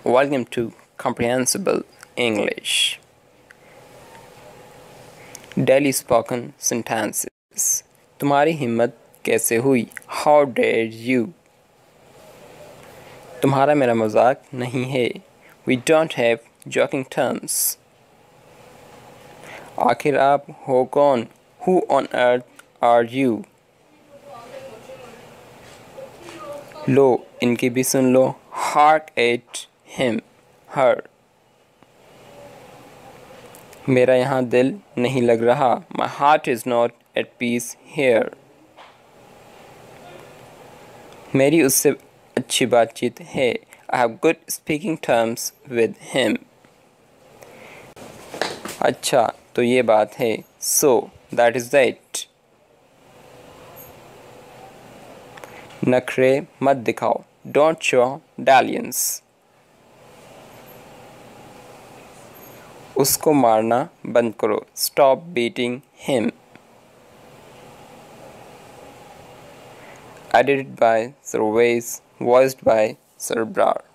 Welcome to Comprehensible English. Daily spoken sentences. तुम्हारी हिम्मत कैसे हुई? How dared you? तुम्हारा मेरा मजाक नहीं है. We don't have joking terms. आखिर आप हो कौन? Who on earth are you? लो इनकी भी सुन लो. Hark at him, her. मेरा यहाँ दिल नहीं लग रहा. My heart is not at peace here. मेरी उससे अच्छी बातचीत है. I have good speaking terms with him. अच्छा तो ये बात है. So that is that. नखरे मत दिखाओ. Don't show dalliance. उसको मारना बंद करो. Stop beating him. Edited by Surveys, voiced by Sir Brar.